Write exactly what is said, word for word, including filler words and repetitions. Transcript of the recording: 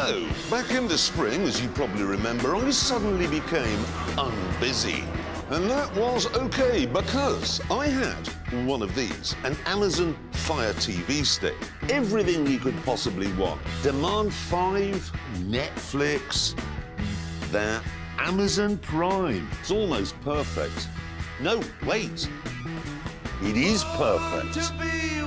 So, back in the spring, as you probably remember, I suddenly became unbusy. And that was okay, because I had one of these, an Amazon Fire T V stick. Everything you could possibly want. Demand five, Netflix, that, Amazon Prime. It's almost perfect. No, wait. It is perfect.